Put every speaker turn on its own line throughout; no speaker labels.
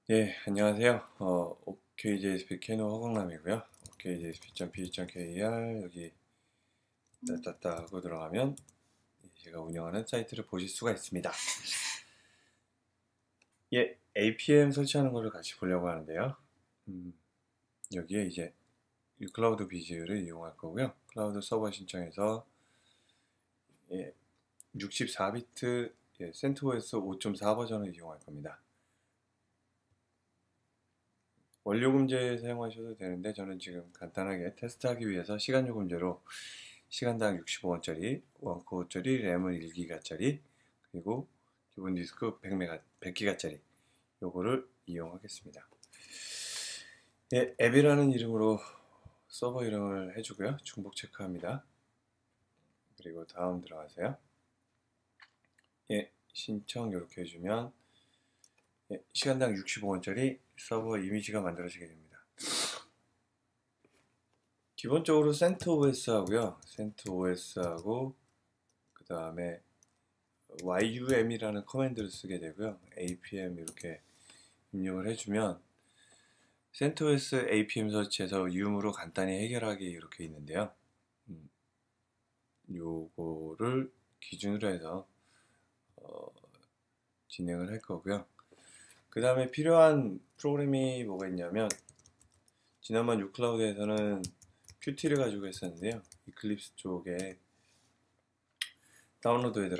네, 안녕하세요. OKJSP 캐노 허광남이고요. OKJSP.pg.kr 여기 따따따 하고 들어가면 제가 운영하는 사이트를 보실 수가 있습니다. 예, APM 설치하는 것을 같이 보려고 하는데요. 여기에 이제 클라우드 비즈를 이용할 거고요. 클라우드 서버 신청해서 64비트 CentOS 5.4 버전을 이용할 겁니다. 원료금제 사용하셔도 되는데 저는 지금 간단하게 테스트하기 위해서 시간요금제로 시간당 65원짜리, 원코어짜리, 램은 1기가짜리, 그리고 기본 디스크 100기가짜리 요거를 이용하겠습니다. 예, 앱이라는 이름으로 서버 이름을 해주고요. 중복 체크합니다. 그리고 다음 들어가세요. 예, 신청 이렇게 해주면 시간당 65원짜리 서버 이미지가 만들어지게 됩니다. 기본적으로 CentOS 하고요. CentOS 하고 그 다음에 YUM이라는 커맨드를 쓰게 되고요. APM 이렇게 입력을 해주면 CentOS APM 설치해서 UM으로 간단히 해결하기 이렇게 있는데요. 요거를 기준으로 해서 진행을 할 거고요. 그 다음에 필요한 프로그램이 뭐가 있냐면 지난번 유클라우드에서는 큐티를 가지고 했었는데요. 이클립스 쪽에 다운로드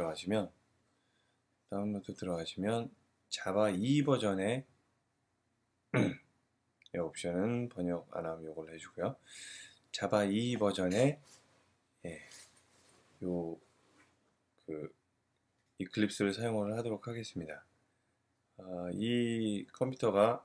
들어가시면 자바 2 버전의 이 옵션은 번역 안 하면 요걸 해주고요. 자바 2 버전의 이클립스를 사용을 하도록 하겠습니다. 이 컴퓨터가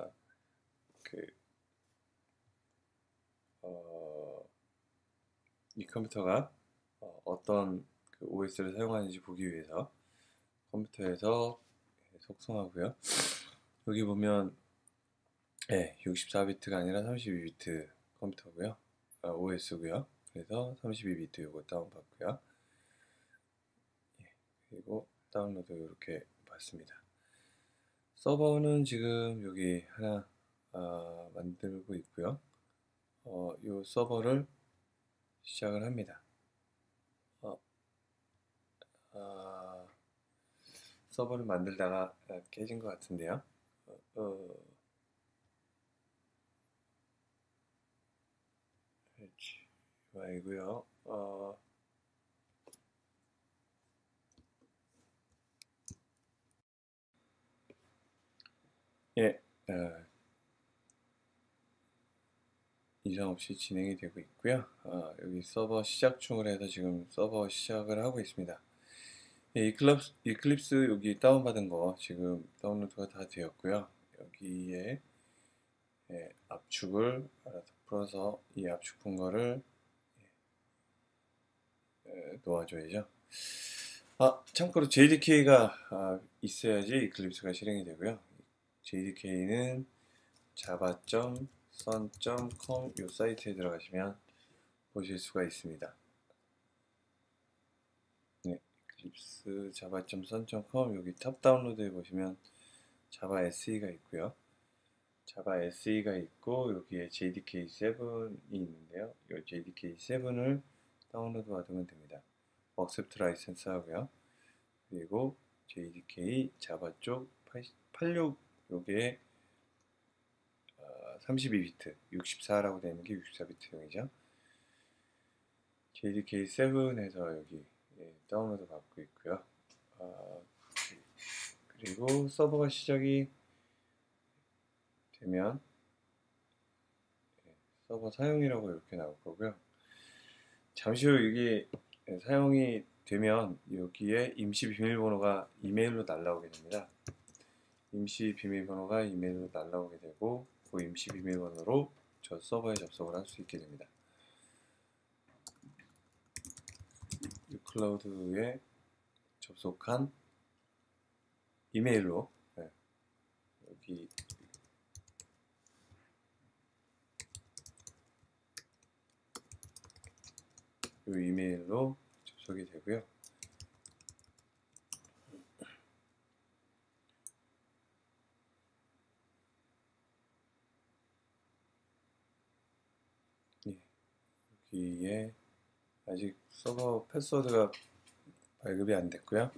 어떤 OS를 사용하는지 보기 위해서 컴퓨터에서 속성하고요. 여기 보면 64비트가 아니라 32비트 컴퓨터고요. OS고요. 그래서 32비트 요거 다운받고요. 그리고 다운로드 이렇게 받습니다. 서버는 지금 여기 하나 만들고 있고요. 이 서버를 시작을 합니다. 서버를 만들다가 깨진 것 같은데요. 이고요. 이상 없이 진행이 되고 있고요. 여기 서버 시작중을 해서 지금 서버 시작을 하고 있습니다. 이클립스 여기 다운받은 거 지금 다운로드가 다 되었고요. 여기에 압축을 알아서 풀어서 이 압축 푼 거를 놓아줘야죠. 참고로 JDK가 있어야지 이클립스가 실행이 되고요. JDK는 java.sun.com 이 사이트에 들어가시면 보실 수가 있습니다. 이클립스 java.sun.com 여기 탑 다운로드에 보시면 자바 SE가 있고요. 자바 SE가 있고 여기에 JDK7이 있는데요. 이 JDK7을 다운로드 받으면 됩니다. 억셉트 라이센스 하고요. 그리고 JDK 자바 쪽 86 요게 32비트 64라고 되어 있는 게 64비트용이죠. JDK7에서 여기 다운로드 받고 있고요. 그리고 서버가 시작이 되면 서버 사용이라고 이렇게 나올 거고요. 잠시 후 이게 사용이 되면 여기에 임시 비밀번호가 이메일로 날라오게 됩니다. 임시 비밀번호가 이메일로 날라오게 되고 그 임시 비밀번호로 저 서버에 접속을 할 수 있게 됩니다. 유클라우드에 접속한 이메일로 여기 이 이메일로 접속이 되고요. 여기에 아직 서버 패스워드가 발급이 안 됐고요.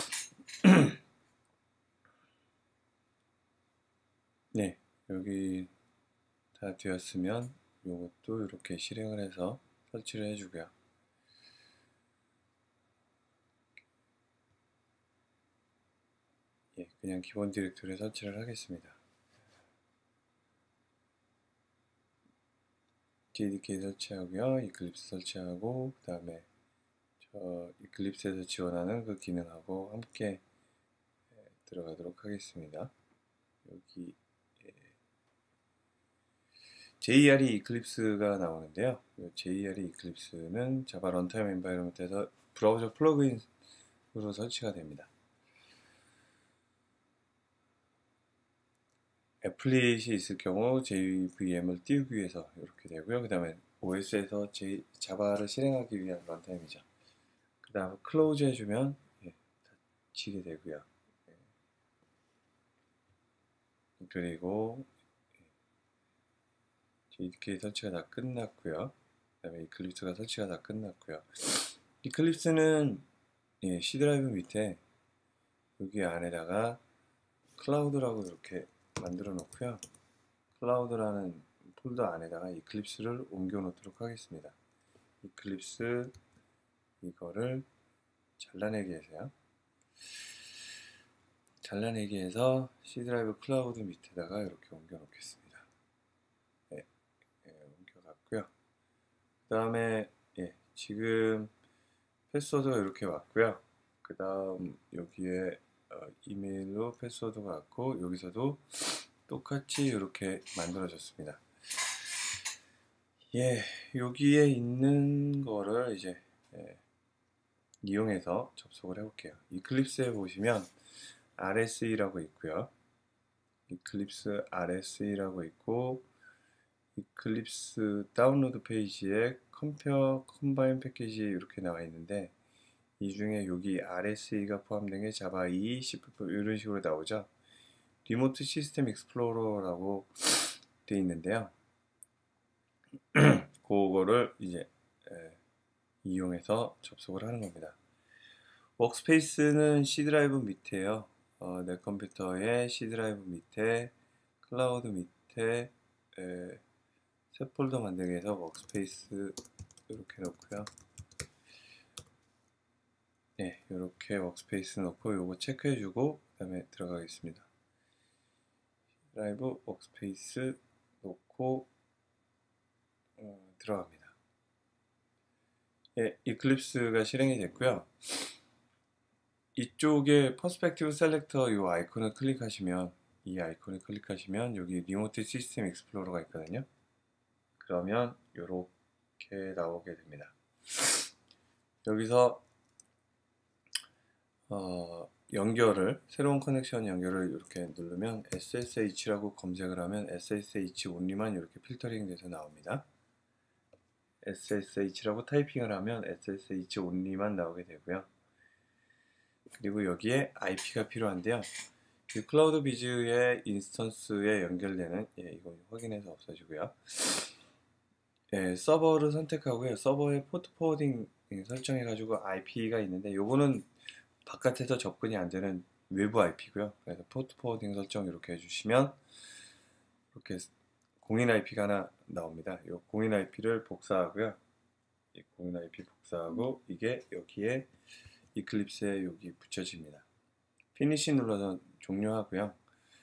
네, 여기 다 되었으면 이것도 이렇게 실행을 해서 설치를 해주고요. 예, 그냥 기본 디렉토리에 설치를 하겠습니다. JDK 설치하고요. 이클립스 설치하고 그 다음에 저 이클립스에서 지원하는 그 기능하고 함께 들어가도록 하겠습니다. 여기 JRE 이클립스가 나오는데요. JRE 이클립스는 자바 런타임 엔바이러먼트에서 브라우저 플러그인으로 설치가 됩니다. 애플릿이 있을 경우 JVM을 띄우기 위해서 이렇게 되고요. 그 다음에 OS에서 자바를 실행하기 위한 런타임이죠. 그 다음 클로즈 해주면 닫히게 되고요. 그리고 JDK 설치가 다 끝났고요. 그 다음에 이클립스가 설치가 다 끝났고요. 이클립스는 C 드라이브 밑에 여기 안에다가 클라우드라고 이렇게 만들어 놓고요. 클라우드라는 폴더 안에다가 이클립스를 옮겨 놓도록 하겠습니다. 이클립스 이거를 잘라내기 해서요. 잘라내기 해서 C 드라이브 클라우드 밑에다가 이렇게 옮겨 놓겠습니다. 옮겨갔고요. 그 다음에 지금 패스워드가 이렇게 왔고요. 그 다음 여기에 이메일로 패스워드가 왔고 여기서도 똑같이 이렇게 만들어졌습니다. 여기에 있는 거를 이제 이용해서 접속을 해볼게요. 이클립스에 보시면 RSE라고 있고요. 이클립스 RSE라고 있고 이클립스 다운로드 페이지에 컴페어 컴바인 패키지 이렇게 나와 있는데 이 중에 여기 RSE가 포함된 게 자바 2, C++ 이런 식으로 나오죠. 리모트 시스템 익스플로러라고 되어 있는데요. 그거를 이제 이용해서 접속을 하는 겁니다. 워크스페이스는 C 드라이브 밑에요. 내 컴퓨터의 C 드라이브 밑에 클라우드 밑에 새 폴더 만들기 위해서 워크스페이스 이렇게 넣고요. 이렇게 워크스페이스 넣고 요거 체크해주고 그 다음에 들어가겠습니다. 드라이브 워크스페이스 놓고 들어갑니다. 이클립스가 실행이 됐고요. 이쪽에 퍼스펙티브 셀렉터 이 아이콘을 클릭하시면 여기 리모트 시스템 익스플로러가 있거든요. 그러면 이렇게 나오게 됩니다. 여기서 새로운 커넥션 연결을 이렇게 누르면 SSH라고 검색을 하면 SSH 온리만 이렇게 필터링 돼서 나옵니다. SSH라고 타이핑을 하면 SSH 온리만 나오게 되고요. 그리고 여기에 IP가 필요한데요. 이 클라우드 비즈의 인스턴스에 연결되는 이거 확인해서 없어지고요. 서버를 선택하고요. 서버에 포트 포워딩 설정해 가지고 IP가 있는데 요거는 바깥에서 접근이 안 되는 외부 IP고요. 그래서 포트 포워딩 설정 이렇게 해주시면 이렇게 공인 IP가 하나 나옵니다. 이 공인 IP를 복사하고요. 이 공인 IP 복사하고 이게 여기에 이클립스에 여기 붙여집니다. 피니시 눌러서 종료하고요.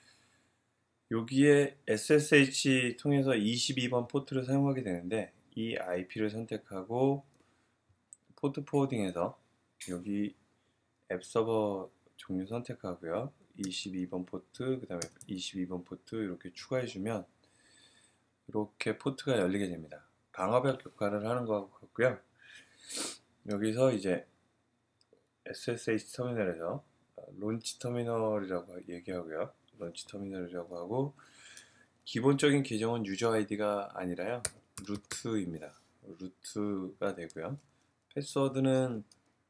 여기에 SSH 통해서 22번 포트를 사용하게 되는데 이 IP를 선택하고 포트 포워딩에서 여기 앱 서버 종류 선택하고요. 22번 포트, 그 다음에 22번 포트 이렇게 추가해주면 이렇게 포트가 열리게 됩니다. 방화벽 효과를 하는 것 같고요. 여기서 이제 SSH 터미널에서 론치 터미널이라고 얘기하고요. 론치 터미널이라고 하고 기본적인 계정은 유저 아이디가 아니라요. 루트입니다. 루트가 되고요. 패스워드는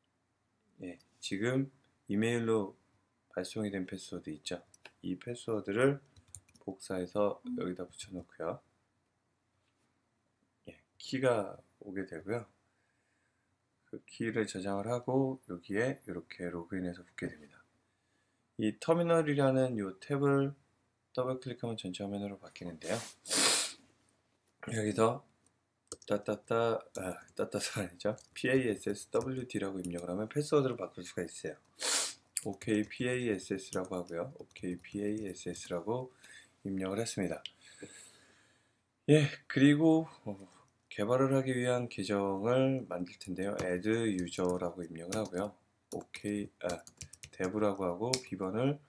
지금 이메일로 발송이 된 패스워드 있죠. 이 패스워드를 복사해서 여기다 붙여놓고요. 키가 오게 되고요. 그 키를 저장을 하고 여기에 이렇게 로그인해서 붙게 됩니다. 이 터미널이라는 이 탭을 더블 클릭하면 전체 화면으로 바뀌는데요. 여기서 따따따가 아니죠. PASSWD라고 입력을 하면 패스워드로 바꿀 수가 있어요. OK PASS라고 하고요. OK PASS라고 입력을 했습니다. 예, 그리고 개발을 하기 위한 계정을 만들 텐데요. add user라고 입력을 하고요. OK, dev라고 하고 비번을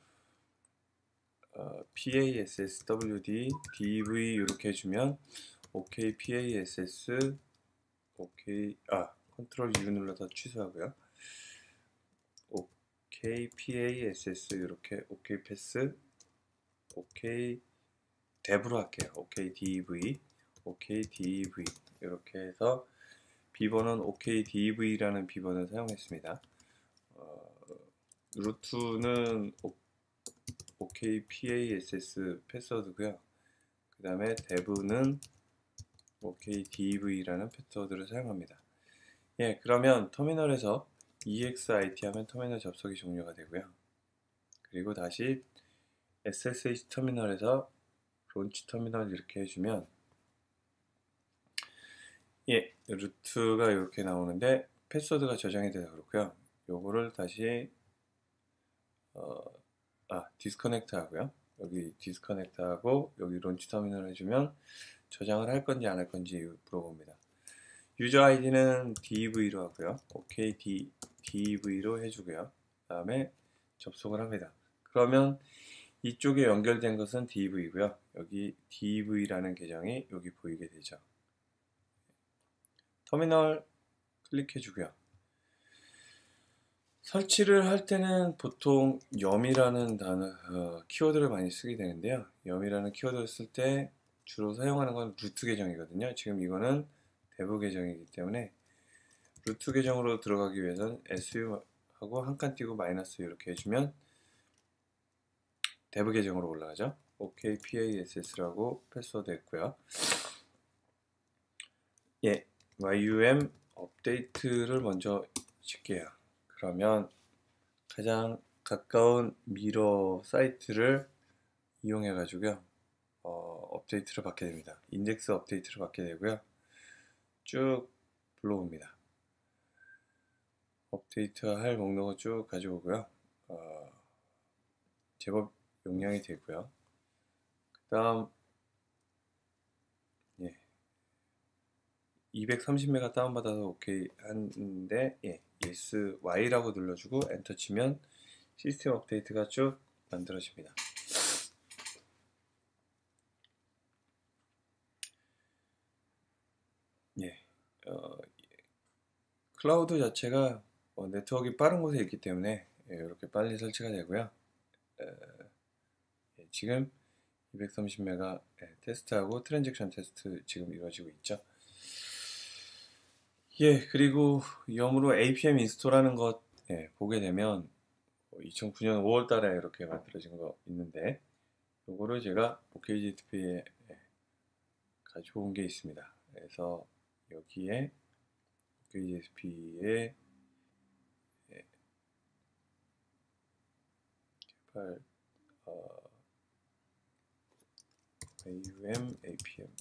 PASSWD DV 이렇게 해주면 OK PASS OK 컨트롤 U 눌러서 취소하고요. OK PASS 이렇게 OK 패스 OK dev로 할게요. OK DV OK DV 이렇게 해서 비번은 OK DV라는 비번을 사용했습니다. 루트는 OK PASS 패스워드고요. 그 다음에 dev는 OK DV라는 패스워드를 사용합니다. 예, 그러면 터미널에서 EXIT 하면 터미널 접속이 종료가 되고요. 그리고 다시 SSH 터미널에서 론치 터미널 이렇게 해주면 예, 루트가 이렇게 나오는데 패스워드가 저장이 돼서 그렇고요. 요거를 다시 디스커넥트 하고요. 여기 디스커넥트 하고 여기 론치 터미널 해주면 저장을 할 건지 안 할 건지 물어봅니다. 유저 아이디는 DV로 하고요. OK DV로 해주고요. 그 다음에 접속을 합니다. 그러면 이쪽에 연결된 것은 DV고요. 여기 DV라는 계정이 여기 보이게 되죠. 터미널 클릭해 주고요. 설치를 할 때는 보통 yum이라는 단어, 키워드를 많이 쓰게 되는데요. yum이라는 키워드를 쓸 때 주로 사용하는 건 루트 계정이거든요. 지금 이거는 dev 계정이기 때문에 루트 계정으로 들어가기 위해서는 su 하고 한 칸 띄고 마이너스 이렇게 해주면 dev 계정으로 올라가죠. OK PASS라고 패스워드 했고요. 예, yum 업데이트를 먼저 칠게요. 그러면 가장 가까운 미러 사이트를 이용해 가지고요. 업데이트를 받게 됩니다. 인덱스 업데이트를 받게 되고요. 쭉 불러옵니다. 업데이트 할 목록을 쭉 가져오고요. 제법 용량이 되고요. 그 다음 230메가 다운받아서 OK 하는데 yes, Y라고 눌러주고 엔터 치면 시스템 업데이트가 쭉 만들어집니다. 클라우드 자체가 네트워크가 빠른 곳에 있기 때문에 이렇게 빨리 설치가 되고요. 지금 230메가 테스트하고 트랜잭션 테스트 지금 이루어지고 있죠. 예, 그리고 yum으로 apm 인스톨하는 것 보게 되면 2009년 5월 달에 이렇게 만들어진 거 있는데 요거를 제가 OKGTP에 가져온 게 있습니다. 그래서 여기에 OKGTP에 개발 yum apm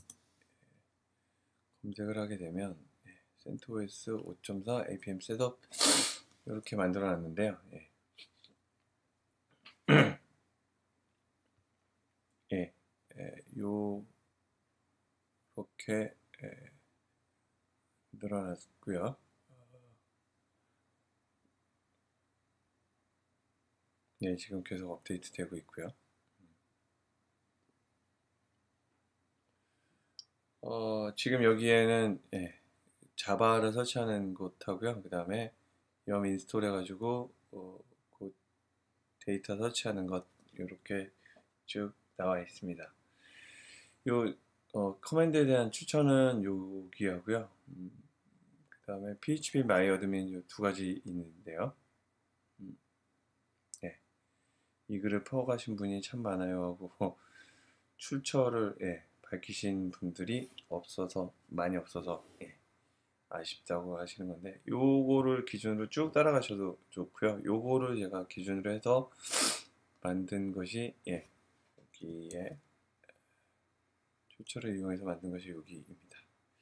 검색을 하게 되면 CentOS 5.4 apm 셋업 이렇게 만들어 놨는데요. 이렇게 늘어났고요. 지금 계속 업데이트 되고 있고요. 지금 여기에는 자바를 설치하는 곳하고요. 그 다음에 yum 인스톨 해가지고 그 데이터 설치하는 것 이렇게 쭉 나와 있습니다. 요 커맨드에 대한 추천은 여기 하고요. 그 다음에 php myadmin 두 가지 있는데요. 이 글을 퍼가신 분이 참 많아요 하고 출처를 밝히신 분들이 많이 없어서 아쉽다고 하시는 건데, 요거를 기준으로 쭉 따라가셔도 좋고요. 요거를 제가 기준으로 해서 만든 것이 여기에 출처를 이용해서 만든 것이 여기입니다.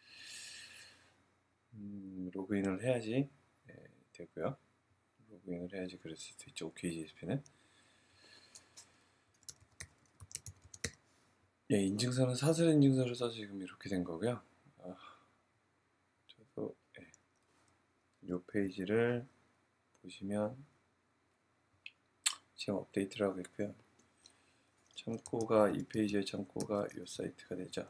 로그인을 해야지 되고요. 로그인을 해야지 그럴 수도 있죠. OKGSP는. 인증서는 사설 인증서를 써서 지금 이렇게 된 거고요. 저도 이 페이지를 보시면 지금 업데이트를 하고 있고요. 창고가 이 페이지의 창고가 이 사이트가 되죠.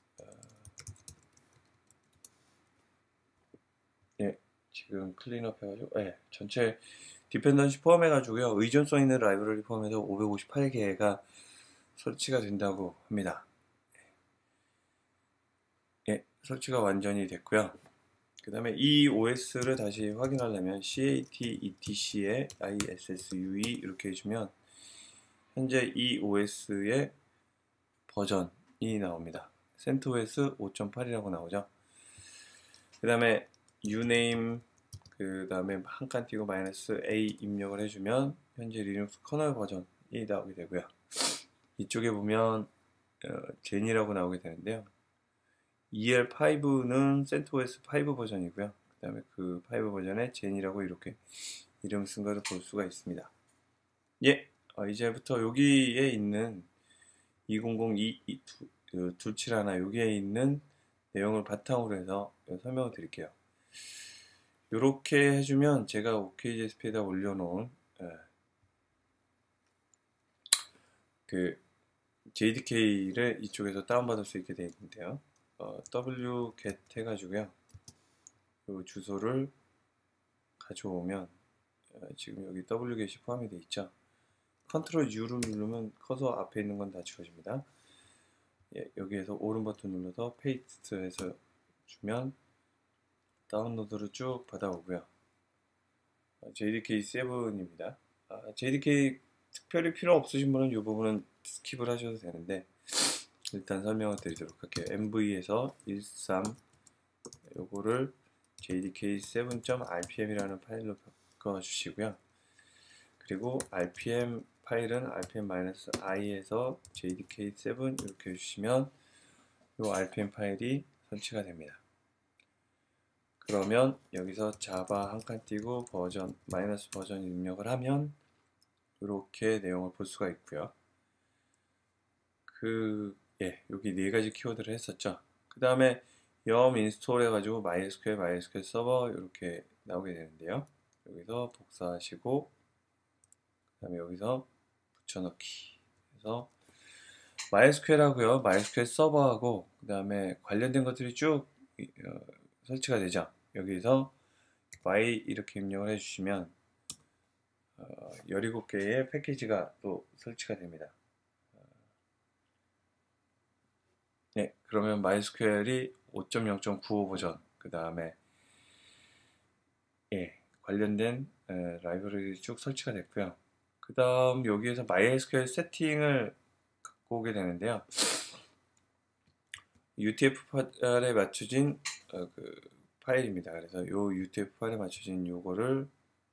지금 클린업 해가지고 전체 디펜던시 포함해가지고요. 의존성 있는 라이브러리 포함해서 558개가 설치가 된다고 합니다. 설치가 완전히 됐고요. 그 다음에 이 OS를 다시 확인하려면 cat etc에 issue 이렇게 해주면 현재 이 OS의 버전이 나옵니다. CentOS 5.8이라고 나오죠. 그 다음에 uname 그 다음에 한 칸 띄고 -a 입력을 해주면 현재 리눅스 커널 버전이 나오게 되고요. 이쪽에 보면 젠이라고 나오게 되는데요. EL5는 CentOS 5 버전이고요. 그 다음에 그 5 버전에 젠이라고 이렇게 이름 쓴 것을 볼 수가 있습니다. 이제부터 여기에 있는 200227 여기에 있는 내용을 바탕으로 해서 설명을 드릴게요. 이렇게 해주면 제가 OKGSP에다 올려놓은 그 JDK를 이쪽에서 다운받을 수 있게 되어 있는데요. wget 해가지고요. 이 주소를 가져오면 지금 여기 wget이 포함이 되어 있죠. 컨트롤 U를 누르면 커서 앞에 있는 건 다 지워집니다. 여기에서 오른 버튼 눌러서 페이스트 해서 주면 다운로드를 쭉 받아오고요. JDK7입니다. JDK 특별히 필요 없으신 분은 이 부분은 스킵을 하셔도 되는데 일단 설명을 드리도록 할게요. MV에서 13 요거를 jdk7.rpm이라는 파일로 바꿔주시고요. 그리고 rpm 파일은 rpm-i에서 jdk7 이렇게 해주시면 이 rpm 파일이 설치가 됩니다. 그러면 여기서 자바 한 칸 띄고 버전 마이너스 버전 입력을 하면 이렇게 내용을 볼 수가 있고요. 여기 네 가지 키워드를 했었죠. 그 다음에 yum 인스톨 해가지고 MySQL 서버 이렇게 나오게 되는데요. 여기서 복사하시고 그 다음에 여기서 붙여넣기 해서 MySQL 하고요. MySQL 서버하고 그 다음에 관련된 것들이 쭉 설치가 되죠. 여기서 y 이렇게 입력을 해주시면 17개의 패키지가 또 설치가 됩니다. 그러면 MySQL이 5.0.95 버전 그 다음에 관련된 라이브러리 쭉 설치가 됐고요. 그 다음 여기에서 MySQL 세팅을 갖고 오게 되는데요. UTF 파일에 맞춰진 그 파일입니다. 그래서 이 UTF 파일에 맞춰진 요거를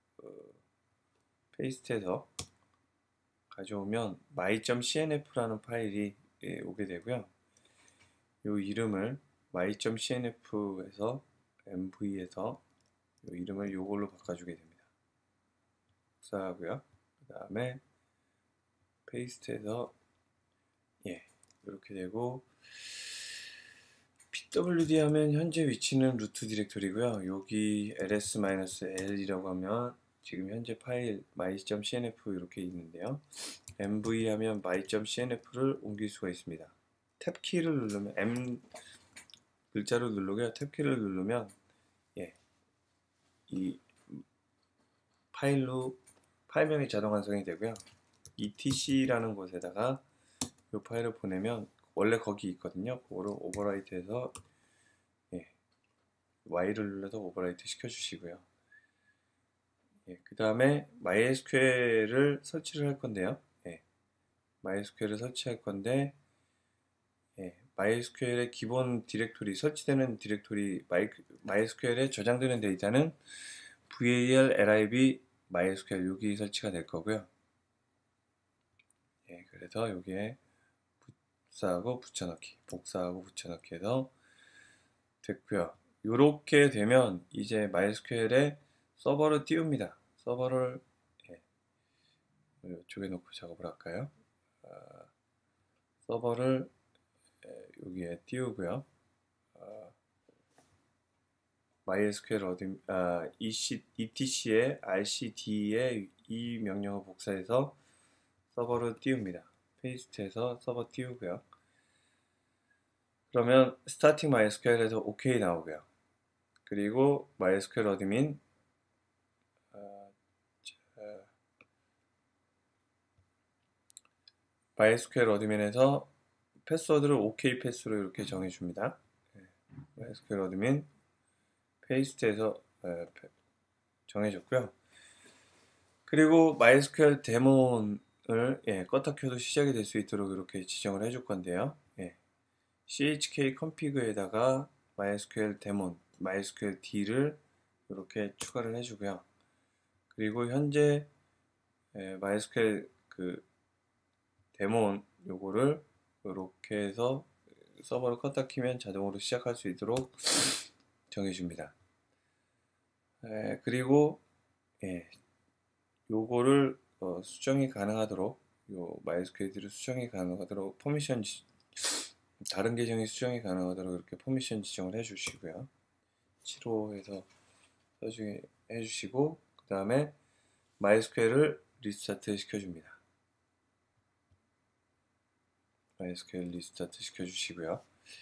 페이스트해서 가져오면 my.cnf라는 파일이 오게 되고요. 요 이름을 my.cnf에서 mv에서 요 이름을 요걸로 바꿔주게 됩니다. 복사하고요. 그 다음에 페이스트해서 이렇게 되고 pwd 하면 현재 위치는 루트 디렉토리고요. 여기 ls-l이라고 하면 지금 현재 파일 my.cnf 이렇게 있는데요. mv 하면 my.cnf를 옮길 수가 있습니다. 탭키를 누르면 M 글자를 누르고요. 탭키를 누르면 이 파일명이 자동 완성이 되고요. etc라는 곳에다가 이 파일을 보내면 원래 거기 있거든요. 그거를 오버라이트해서 Y를 눌러서 오버라이트 시켜주시고요. 그 다음에 MySQL을 설치를 할 건데요. MySQL을 설치할 건데 MySQL의 기본 디렉토리, 설치되는 디렉토리, MySQL에 저장되는 데이터는 var lib MySQL 여기 설치가 될 거고요. 예, 그래서 여기에 복사하고 붙여넣기, 복사하고 붙여넣기 해서 됐고요. 이렇게 되면 이제 MySQL에 서버를 띄웁니다. 서버를 이쪽에 놓고 작업을 할까요? 서버를 여기에 띄우고요. MySQL etc에 rcd에 이 명령을 복사해서 서버를 띄웁니다. 페이스트해서 서버 띄우고요. 그러면 스타팅 MySQL에서 OK 나오고요. 그리고 MySQL 어드민 MySQL 어드민에서 패스워드를 OK 패스로 이렇게 정해줍니다. MySQL 어드민 페이스트해서 정해줬고요. 그리고 MySQL 데몬을 껐다 켜도 시작이 될 수 있도록 이렇게 지정을 해줄 건데요. chk config에다가 MySQL 데몬, MySQL D를 이렇게 추가를 해주고요. 그리고 현재 MySQL 그 데몬 요거를 이렇게 해서 서버를 껐다 키면 자동으로 시작할 수 있도록 정해줍니다. 그리고 요거를 수정이 가능하도록 요 MySQL을 수정이 가능하도록 퍼미션 다른 계정이 수정이 가능하도록 이렇게 퍼미션 지정을 해주시고요. 7호 해서 나중에 해주시고 그 다음에 MySQL을 리스타트 시켜줍니다. MySQL 리스타트 시켜주시고요.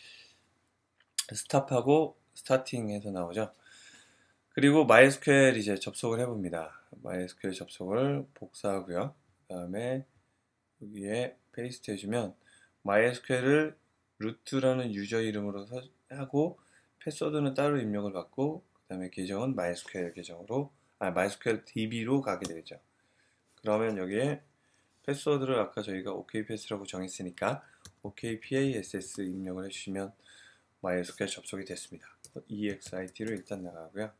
스탑하고 스타팅 해서 나오죠. 그리고 MySQL 이제 접속을 해봅니다. MySQL 접속을 복사하고요. 그 다음에 여기에 페이스트 해주면 MySQL을 루트라는 유저 이름으로 하고 패스워드는 따로 입력을 받고 그 다음에 계정은 MySQL 계정으로 MySQL DB로 가게 되죠. 그러면 여기에 패스워드를 아까 저희가 OKPass라고 정했으니까 OKPass 입력을 해주시면 MySQL 접속이 됐습니다. EXIT로 일단 나가고요.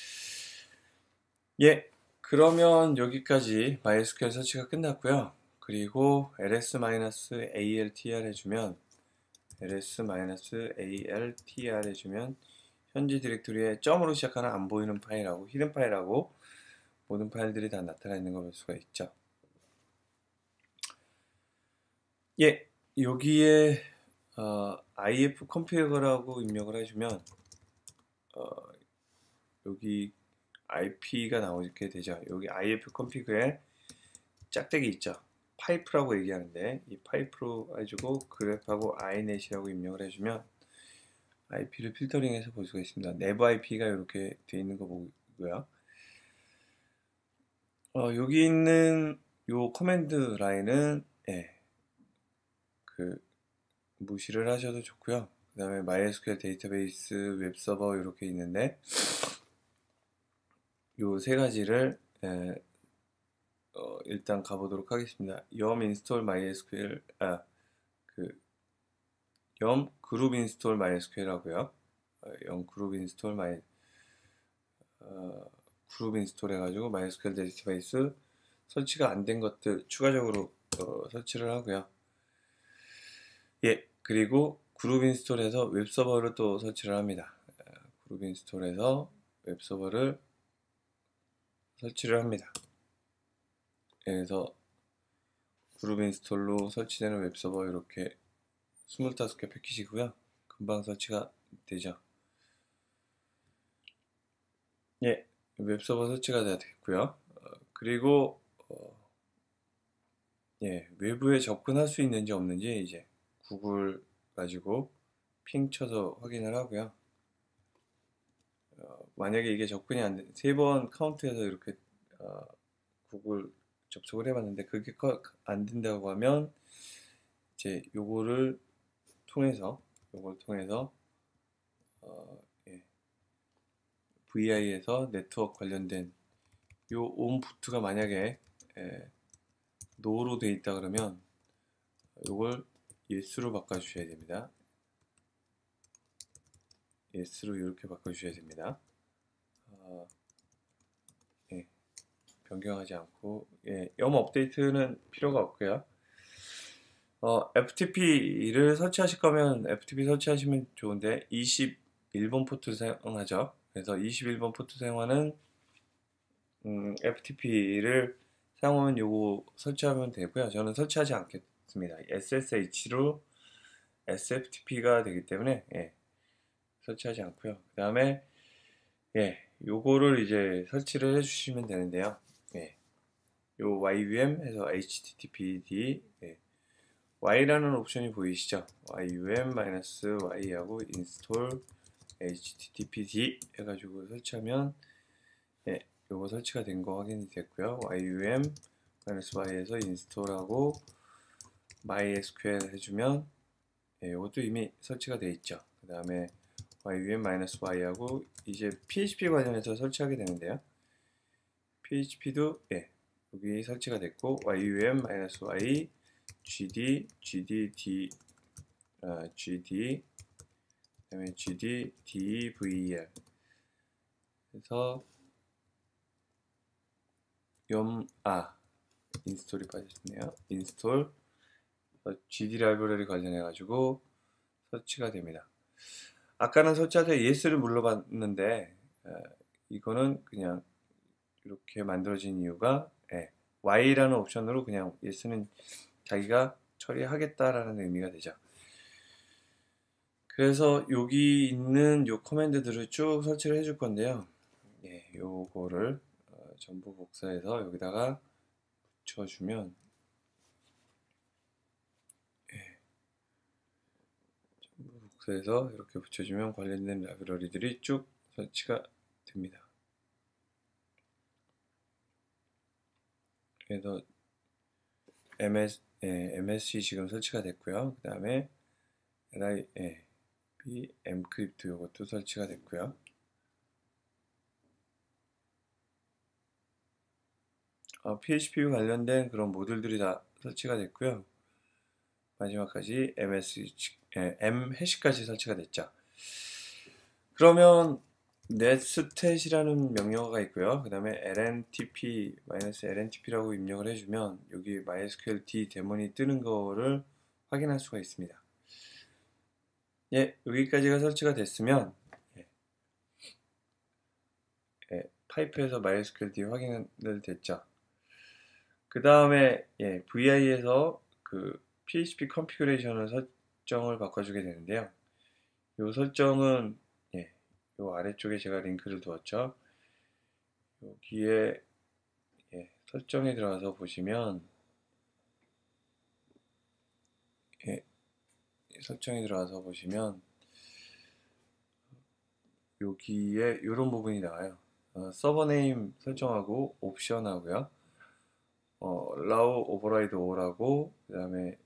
그러면 여기까지 MySQL 설치가 끝났고요. 그리고 ls-altr 해주면 ls-altr 해주면 현재 디렉토리에 점으로 시작하는 안 보이는 파일하고 히든 파일하고 모든 파일들이 다 나타나 있는 걸 볼 수가 있죠. 여기에 if configure라고 입력을 해주면 여기 IP가 나오게 되죠. 여기 if configure에 짝대기 있죠. 파이프라고 얘기하는데 이 파이프로 해주고 그래프하고 inet이라고 입력을 해주면 IP를 필터링해서 볼 수가 있습니다. nev IP가 이렇게 되어 있는 거 보고요. 여기 있는 요 커맨드 라인은 무시를 하셔도 좋고요. 그 다음에 MySQL 데이터베이스 웹서버 이렇게 있는데 요 세 가지를 일단 가보도록 하겠습니다. yum install MySQL yum group install MySQL 하고요. yum group install group install 해가지고 MySQL 데이터베이스 설치가 안 된 것들 추가적으로 설치를 하고요. 그리고 그룹 인스톨해서 웹서버를 또 설치를 합니다. 그룹 인스톨해서 웹서버를 설치를 합니다. 그래서 그룹 인스톨로 설치되는 웹서버 이렇게 25개 패키지고요. 금방 설치가 되죠. 웹서버 설치가 다 됐고요. 그리고 외부에 접근할 수 있는지 없는지 이제 구글 가지고 핑 쳐서 확인을 하고요. 만약에 이게 접근이 안 돼, 3번 카운트해서 이렇게 구글 접속을 해봤는데 그게 안 된다고 하면 이제 요거를 통해서 VI에서 네트워크 관련된 요 온부트가 만약에 노로 돼 있다 그러면 요걸 예스로 바꿔주셔야 됩니다. yes로 이렇게 바꿔주셔야 됩니다. 예, 변경하지 않고, 예, 염 업데이트는 필요가 없고요. FTP를 설치하실 거면 FTP 설치하시면 좋은데 21번 포트 사용하죠. 그래서 21번 포트 사용하는 FTP를 사용하면 요거 설치하면 되고요. 저는 설치하지 않겠습니다. SSH로 SFTP가 되기 때문에 예, 설치하지 않고요. 그 다음에 예, 요거를 이제 설치를 해주시면 되는데요. 예, 요 YUM 해서 HTTPD 예, Y라는 옵션이 보이시죠? YUM-Y하고 install HTTPD 해가지고 설치하면 예, 요거 설치가 된 거 확인이 됐고요. YUM-Y에서 인스톨하고 MySQL 해주면 예, 요것도 이미 설치가 되어 있죠. 그 다음에 YUM-Y하고 이제 PHP 관련해서 설치하게 되는데요. PHP도 예, 여기 설치가 됐고 YUM-Y GD, GD, 그다음에 GD, DVL 그래서 인스톨이 빠졌네요. 인스톨 GD 라이브러리 관련해 가지고 설치가 됩니다. 아까는 설치할 때 yes를 눌러봤는데 이거는 그냥 이렇게 만들어진 이유가 Y라는 옵션으로 그냥 yes는 자기가 처리하겠다라는 의미가 되죠. 그래서 여기 있는 요 커맨드들을 쭉 설치를 해줄 건데요. 예, 요거를 전부 복사해서 여기다가 붙여주면 전부 복사해서 이렇게 붙여주면 관련된 라이브러리들이 쭉 설치가 됩니다. 그래서 MSC 지금 설치가 됐고요. 그 다음에 lib mcrypt 이것도 설치가 됐고요. PHP 관련된 그런 모듈들이 다 설치가 됐고요. 마지막까지 mhash까지 설치가 됐죠. 그러면 netstat이라는 명령어가 있고요. 그 다음에 lntp-lntp라고 입력을 해주면 여기 mysql d 데몬이 뜨는 거를 확인할 수가 있습니다. 예, 여기까지가 설치가 됐으면 파이프에서 mysql d 확인을 됐죠. 그 다음에 VI에서 그 PHP 컨피그레이션을 설정을 바꿔주게 되는데요. 이 설정은 요 아래쪽에 제가 링크를 두었죠. 여기에 설정에 들어가서 보시면 설정에 들어가서 보시면 여기에 이런 부분이 나와요. 서버 네임 설정하고 옵션 하고요. allow override all하고 그 다음에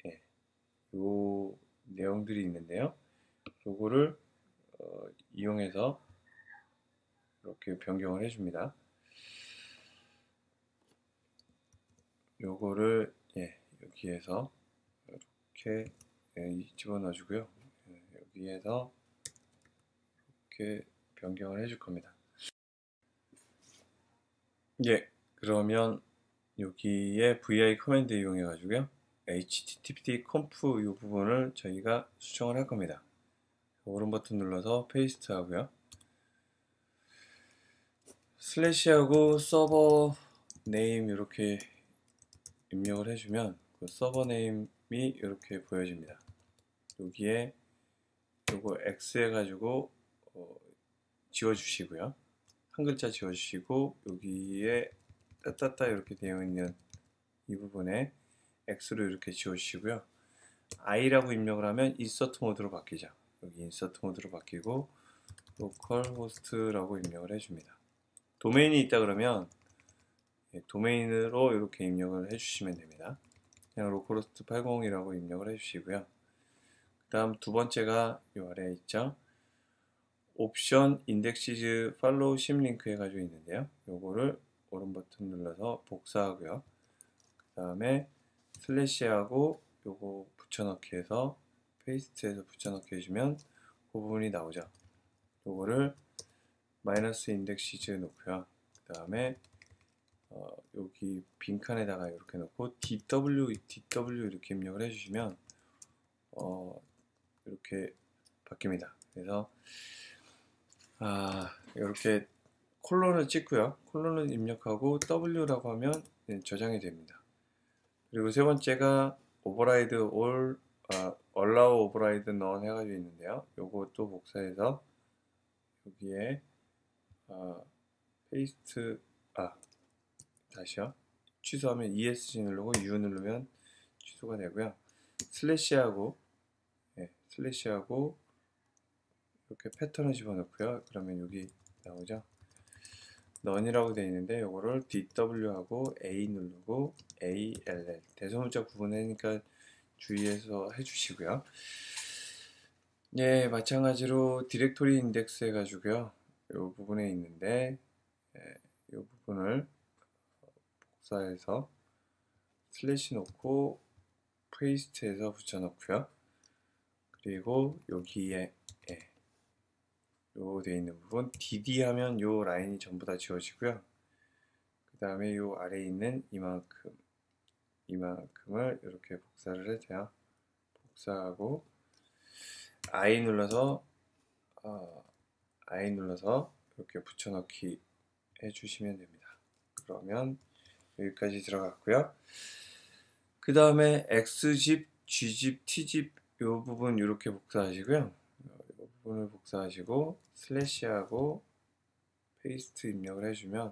요 내용들이 있는데요. 요거를 이용해서 이렇게 변경을 해줍니다. 요거를 여기에서 이렇게 집어넣어 주고요. 여기에서 이렇게 변경을 해줄 겁니다. 그러면 여기에 vi 커맨드 이용해 가지고요. httpd conf 이 부분을 저희가 수정을 할 겁니다. 오른 버튼 눌러서 페이스트 하고요. 슬래시하고 서버 네임 이렇게 입력을 해주면 그 서버 네임이 이렇게 보여집니다. 여기에 요거 X 해가지고 지워주시고요. 한 글자 지워주시고 여기에 따따따 이렇게 되어 있는 이 부분에 X로 이렇게 지워주시고요. I라고 입력을 하면 인서트 모드로 바뀌죠. 여기 인서트 모드로 바뀌고 로컬 호스트라고 입력을 해줍니다. 도메인이 있다 그러면 도메인으로 이렇게 입력을 해주시면 됩니다. 그냥 로컬호스트 80이라고 입력을 해주시고요. 그 다음 두 번째가 이 아래에 있죠. 옵션 인덱시즈 팔로우 심 링크 해가지고 있는데요. 요거를 오른 버튼 눌러서 복사하고요. 그 다음에 슬래시하고 요거 붙여넣기 해서 페이스트해서 붙여넣기 해주면 그 부분이 나오죠. 요거를 마이너스 인덱시즈 놓고요. 그 다음에 여기 빈칸에다가 이렇게 놓고 DW 이렇게 입력을 해주시면 이렇게 바뀝니다. 그래서 이렇게 콜론을 찍고요. 콜론을 입력하고 W라고 하면 저장이 됩니다. 그리고 세 번째가 override all, allow override none 해가지고 있는데요. 요것도 복사해서 여기에 페이스트, 다시요. 취소하면 ESC 누르고 U 누르면 취소가 되고요. 슬래시하고 이렇게 패턴을 집어넣고요. 그러면 여기 나오죠. none이라고 되어 있는데 요거를 DW하고 A 누르고 ALL 대소문자 구분하니까 주의해서 해주시고요. 예, 마찬가지로 디렉토리 인덱스 해가지고요. 요 부분에 있는데 요 부분을 복사해서 슬래시 놓고 페이스트해서 붙여넣고요. 그리고 여기에 요 되어 있는 부분 DD 하면 요 라인이 전부 다 지워지고요. 그 다음에 요 아래에 있는 이만큼을 이렇게 복사를 해줘요. 복사하고 I 눌러서 이렇게 붙여넣기 해주시면 됩니다. 그러면 여기까지 들어갔고요. 그 다음에 X집, G집, T집 요 부분 이렇게 복사하시고요. 요 부분을 복사하시고 슬래시하고 페이스트 입력을 해주면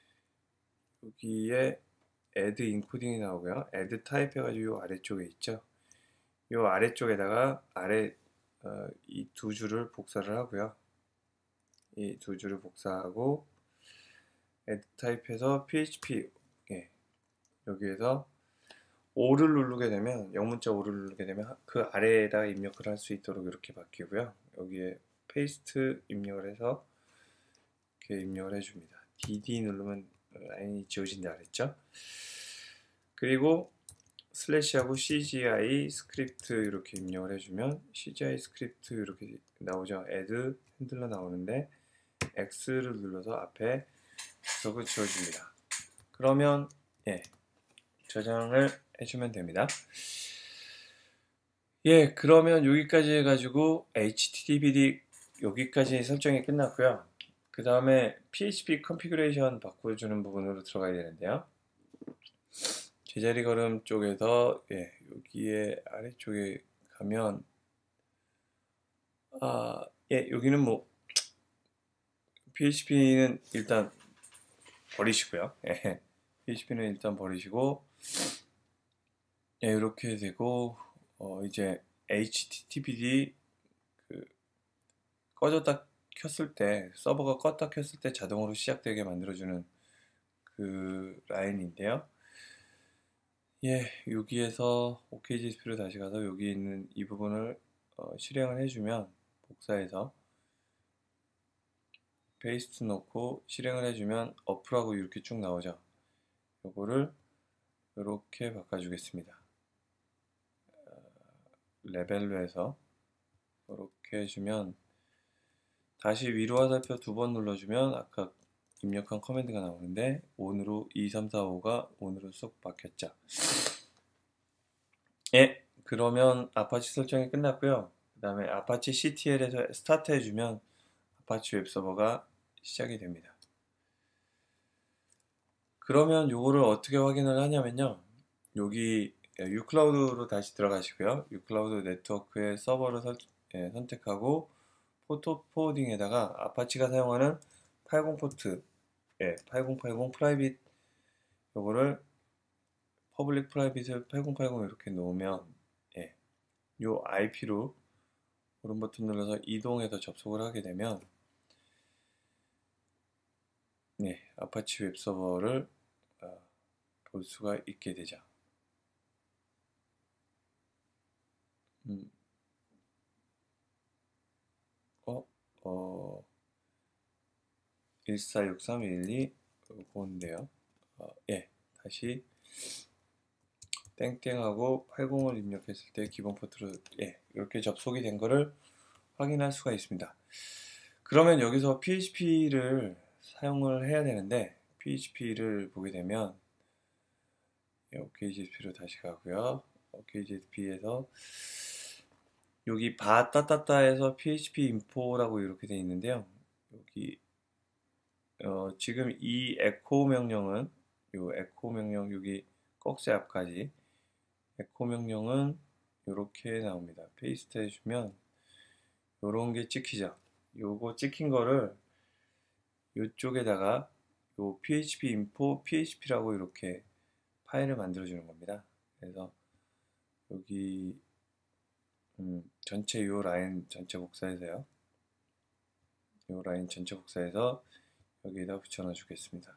여기에 add 인코딩이 나오고요. add 타입 해가지고 요 아래쪽에 있죠. 요 아래쪽에다가 이 두 줄을 복사를 하고요. 이 두 줄을 복사하고 add 타입해서 php 여기에서 5를 누르게 되면 영문자 5를 누르게 되면 그 아래에다가 입력을 할 수 있도록 이렇게 바뀌고요. 여기에 페이스트 입력을 해서 이렇게 입력을 해줍니다. DD 누르면 라인이 지워진다 그랬죠. 그리고 슬래시하고 CGI 스크립트 이렇게 입력을 해주면 CGI 스크립트 이렇게 나오죠. add 핸들러 나오는데 X를 눌러서 앞에 주석을 지워줍니다. 그러면 저장을 해주면 됩니다. 그러면 여기까지 해가지고 HTTPD 여기까지 설정이 끝났고요. 그 다음에 PHP 컨피그레이션 바꿔주는 부분으로 들어가야 되는데요. 제자리 걸음 쪽에서 여기에 아래쪽에 가면 여기는 뭐 PHP는 일단 버리시고요. PHP는 일단 버리시고 이렇게 되고 이제 HTTPD 꺼졌다 켰을 때 서버가 껐다 켰을 때 자동으로 시작되게 만들어주는 그 라인인데요. 여기에서 OKGSP로 다시 가서 여기 있는 이 부분을 실행을 해주면 복사해서 페이스트 넣고 실행을 해주면 어플하고 이렇게 쭉 나오죠. 요거를 이렇게 바꿔주겠습니다. 레벨로 해서 이렇게 해주면 다시 위로 화살표 2번 눌러주면 아까 입력한 커맨드가 나오는데 on으로 2345가 on으로 쏙 바뀌었죠. 그러면 아파치 설정이 끝났고요. 그 다음에 아파치 CTL에서 스타트 해주면 아파치 웹서버가 시작이 됩니다. 그러면 요거를 어떻게 확인을 하냐면요. 여기 uCloud로 다시 들어가시고요. uCloud 네트워크의 서버를 선택하고 포토 포워딩에다가 아파치가 사용하는 80 포트 8080 프라이빗 요거를 퍼블릭 프라이빗을 8080 이렇게 놓으면 요 IP로 오른 버튼 눌러서 이동해서 접속을 하게 되면 아파치 웹서버를 볼 수가 있게 되죠. 146312 요건데요. 다시 땡땡하고 80을 입력했을 때 기본 포트로 이렇게 접속이 된 거를 확인할 수가 있습니다. 그러면 여기서 PHP를 사용을 해야 되는데 PHP를 보게 되면 OKJSP로 다시 가고요. OKJSP에서 여기 바따따따에서 PHP 인포라고 이렇게 되어 있는데요. 여기 지금 이 에코 명령은 요 에코 명령 여기 꺽쇠 앞까지 에코 명령은 이렇게 나옵니다. 페이스트 해주면 요런 게 찍히죠. 요거 찍힌 거를 요쪽에다가 요 php info php라고 이렇게 파일을 만들어 주는 겁니다. 그래서 여기 전체 요 라인 전체 복사해서요. 요 라인 전체 복사해서 여기에다 붙여넣어 주겠습니다.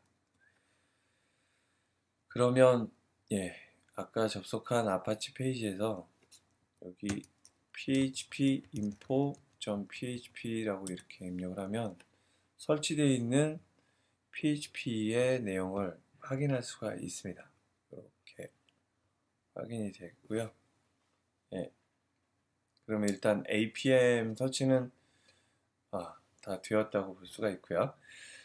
그러면 예, 아까 접속한 아파치 페이지에서 여기 php info.php라고 이렇게 입력을 하면 설치되어 있는 PHP의 내용을 확인할 수가 있습니다. 이렇게 확인이 됐고요. 예. 그러면 일단 APM 설치는 다 되었다고 볼 수가 있고요.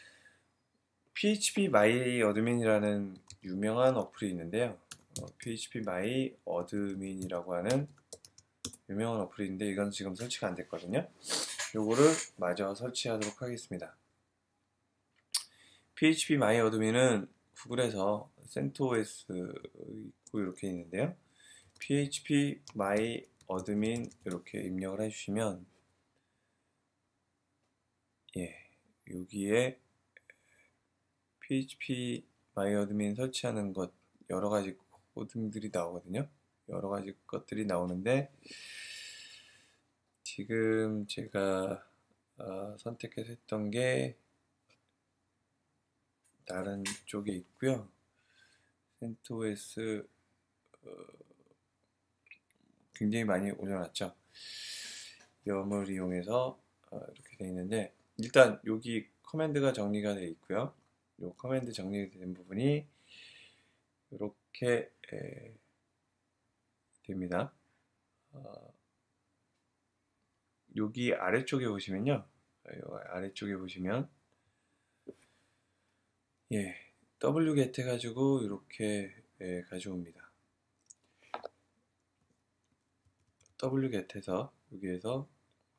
PHP My Admin이라는 유명한 어플이 있는데요. PHP My Admin이라고 하는 유명한 어플이 있는데 이건 지금 설치가 안 됐거든요. 요거를 마저 설치하도록 하겠습니다. PHP My Admin은 구글에서 CentOS 있고 이렇게 있는데요. PHP My Admin 이렇게 입력을 해주시면 여기에 PHP My Admin 설치하는 것 여러가지 코딩들이 나오거든요. 여러가지 것들이 나오는데 지금 제가 선택해서 했던 게 다른 쪽에 있고요. CentOS 굉장히 많이 올려놨죠. 염을 이용해서 이렇게 되어 있는데 일단 여기 커맨드가 정리가 되어 있고요. 이 커맨드 정리된 부분이 이렇게 됩니다. 여기 아래쪽에 보시면요. 아래쪽에 보시면 wget 해가지고 이렇게 가져옵니다. wget해서 여기에서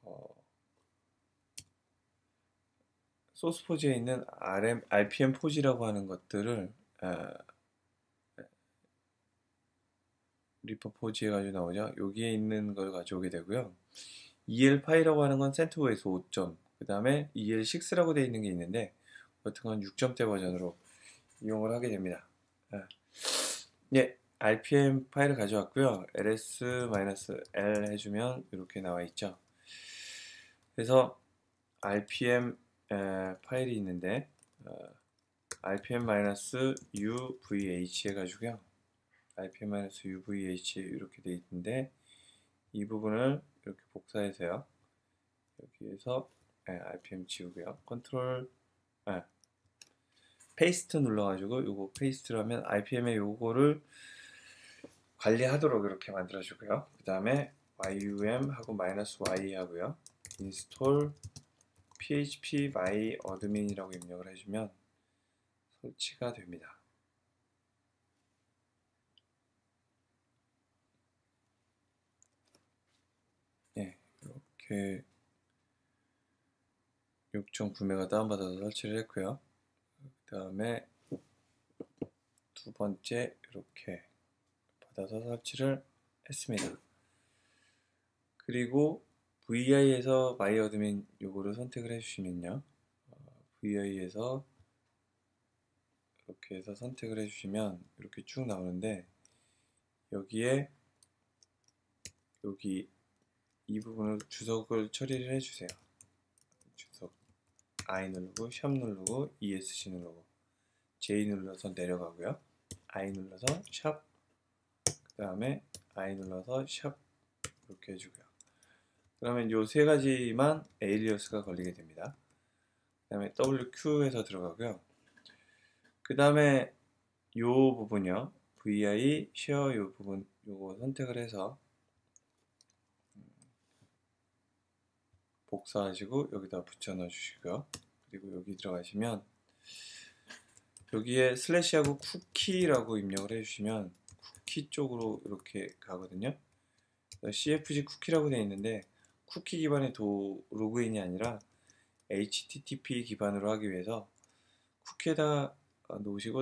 소스 포지에 있는 RPM 포지라고 하는 것들을 리퍼 포지 해가지고 나오죠. 여기에 있는 걸 가져오게 되고요. EL5라고 하는 건 CentOS 5점, 그 다음에 EL6라고 되어 있는 게 있는데 같은 건 6점대 버전으로 이용을 하게 됩니다. RPM 파일을 가져왔고요. ls-l 해주면 이렇게 나와 있죠. 그래서 RPM 파일이 있는데 rpm-uvh 해가지고요. rpm-uvh 이렇게 되어 있는데 이 부분을 이렇게 복사해서요. 여기에서 rpm 지우고요. 컨트롤 페이스트 눌러가지고 요거 페이스트를 하면 rpm의 요거를 관리하도록 이렇게 만들어주고요. 그 다음에 yum 하고 -y 하고요. install php my admin이라고 입력을 해주면 설치가 됩니다. 이렇게 6.9메가 다운받아서 설치를 했고요. 그 다음에 두 번째 이렇게 받아서 설치를 했습니다. 그리고 VI에서 MyAdmin 요거를 선택을 해주시면요. VI에서 이렇게 해서 선택을 해주시면 이렇게 쭉 나오는데 여기에 여기 이 부분을 주석을 처리를 해주세요. 주석 I 누르고 샵 누르고 ESC 누르고 J 눌러서 내려가고요. I 눌러서 샵, 그 다음에 I 눌러서 샵 이렇게 해주고요. 그러면 요 세 가지만 에일리어스가 걸리게 됩니다. 그 다음에 WQ에서 들어가고요. 그 다음에 요 부분이요. VI 쉐어 요 부분 요거 선택을 해서 복사하시고 여기다 붙여 넣어 주시고요. 그리고 여기 들어가시면 여기에 슬래시하고 쿠키라고 입력을 해주시면 쿠키 쪽으로 이렇게 가거든요. CFG 쿠키라고 되어 있는데 쿠키 기반의 로그인이 아니라 HTTP 기반으로 하기 위해서 쿠키에다 놓으시고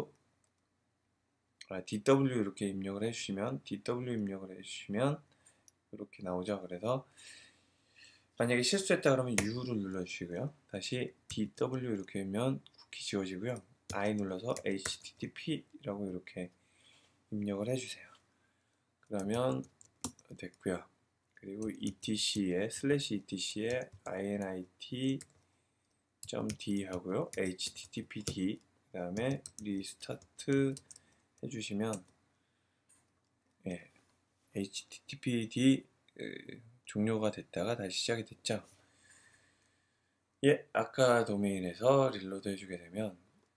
DW 이렇게 입력을 해주시면 DW 입력을 해주시면 이렇게 나오죠. 그래서 만약에 실수했다 그러면 U를 눌러주시고요. 다시 DW 이렇게 하면 쿠키 지워지고요. I 눌러서 HTTP라고 이렇게 입력을 해주세요. 그러면 됐고요. 그리고 etc에 /etc에 init.d 하고요. httpd 그 다음에 리스타트 해주시면 httpd 종료가 됐다가 다시 시작이 됐죠. 아까 도메인에서 릴로드 해주게 되면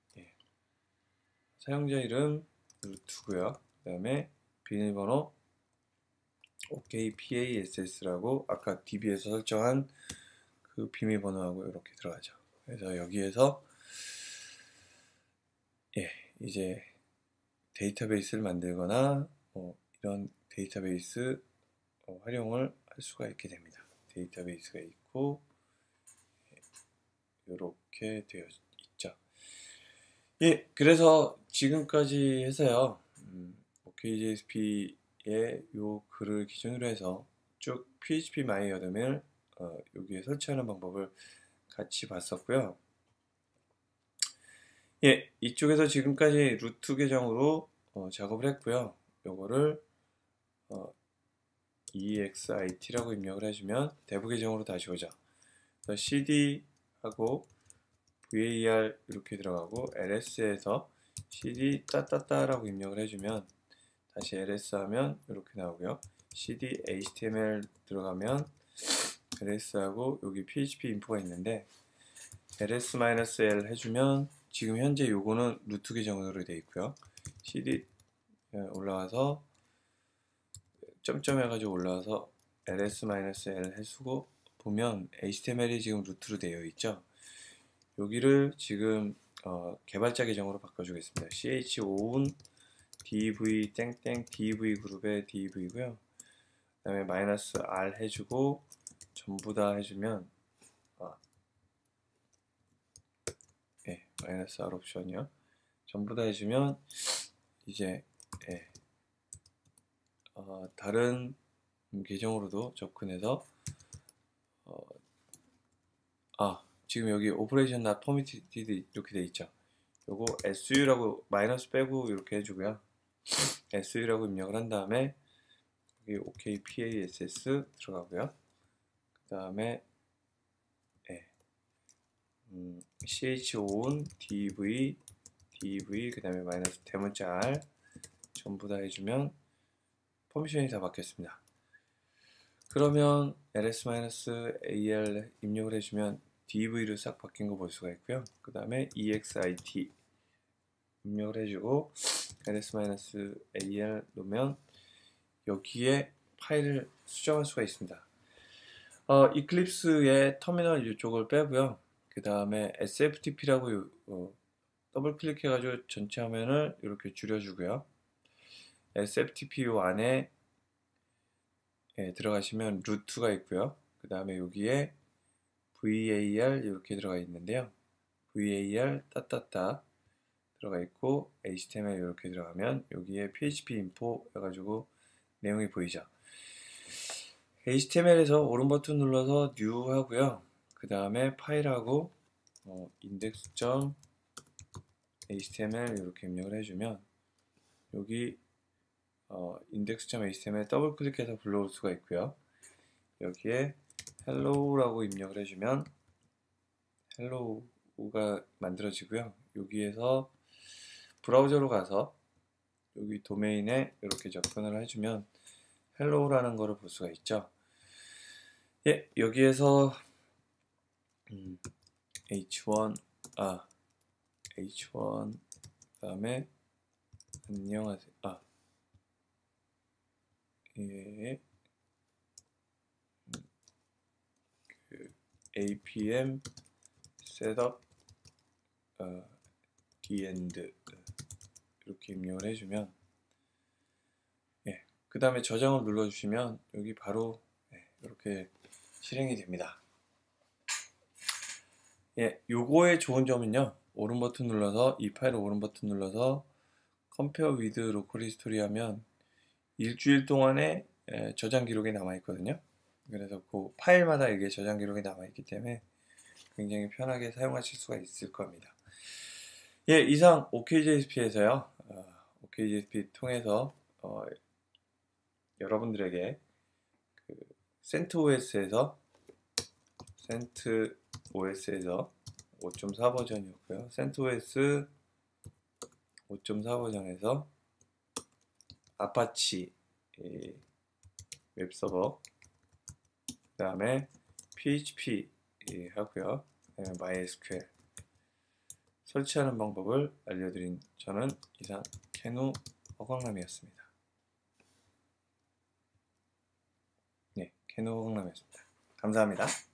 사용자 이름 루트고요. 그 다음에 비밀번호 OKPASS라고 아까 DB에서 설정한 그 비밀번호하고 이렇게 들어가죠. 그래서 여기에서 이제 데이터베이스를 만들거나 이런 데이터베이스 활용을 할 수가 있게 됩니다. 데이터베이스가 있고 이렇게 되어 있죠. 그래서 지금까지 해서요. OKJSP의 요 글을 기준으로 해서 쭉 PHP MyAdmin을 여기에 설치하는 방법을 같이 봤었고요. 이쪽에서 지금까지 루트 계정으로 작업을 했고요. 요거를 EXIT라고 입력을 해주면 대부 계정으로 다시 오죠. CD 하고 VAR 이렇게 들어가고 LS에서 CD 따따따라고 입력을 해주면 다시 LS 하면 이렇게 나오고요. CD HTML 들어가면 LS하고 여기 PHP 인포가 있는데 ls-l 해주면 지금 현재 요거는 루트 계정으로 되어 있고요. CD 올라와서 점점 해가지고 올라와서 ls-l 해주고 보면 HTML이 지금 루트로 되어 있죠. 여기를 지금 개발자 계정으로 바꿔주겠습니다. chown dv 땡땡 dv 그룹의 dv고요. 그 다음에 -r 해주고 전부 다 해주면 -r 옵션이요. 전부 다 해주면 이제 다른 계정으로도 접근해서 지금 여기 operation not permitted 이렇게 돼 있죠. 요거 su라고 마이너스 빼고 이렇게 해주고요. su라고 입력을 한 다음에 여기 OKPASS 들어가고요. 그 다음에 chown dv 그 다음에 마이너스 대문자 r 전부 다 해주면 퍼미션이 다 바뀌었습니다. 그러면 ls-al 입력을 해주면 dv로 싹 바뀐 거 볼 수가 있고요. 그 다음에 exit 입력을 해주고 ls-al 놓으면 여기에 파일을 수정할 수가 있습니다. 이클립스의 터미널 이쪽을 빼고요. 그 다음에 sftp라고 더블 클릭해가지고 전체 화면을 이렇게 줄여주고요. sftp 요 안에 들어가시면 루트가 있고요. 그 다음에 여기에 var 이렇게 들어가 있는데요. var 따따따 들어가 있고 html 이렇게 들어가면 여기에 php info 해가지고 내용이 보이죠. html에서 오른 버튼 눌러서 new 하고요. 그 다음에 파일하고 index.html 이렇게 입력을 해주면 여기 index.html 더블 클릭해서 불러올 수가 있고요. 여기에 hello라고 입력을 해주면 hello가 만들어지고요. 여기에서 브라우저로 가서 여기 도메인에 이렇게 접근을 해주면 hello라는 거를 볼 수가 있죠. 여기에서 h1 그 다음에 안녕하세요. apm setup dend 이렇게 입력을 해주면, 그 다음에 저장을 눌러주시면 여기 바로 이렇게 실행이 됩니다. 요거의 좋은 점은요, 오른 버튼 눌러서 이 파일을 오른 버튼 눌러서 compare with local history 하면 일주일 동안의 저장 기록이 남아 있거든요. 그래서 그 파일마다 이게 저장 기록이 남아 있기 때문에 굉장히 편하게 사용하실 수가 있을 겁니다. 이상 OKJSP에서요, OKJSP 통해서 여러분들에게 그 CentOS에서 5.4 버전이었고요. CentOS 5.4 버전에서 아파치 웹서버, 그 다음에 PHP 하고요, MySQL 설치하는 방법을 알려드린 저는 이상 캐누 허광남이었습니다. 캐누 허광남이었습니다. 감사합니다.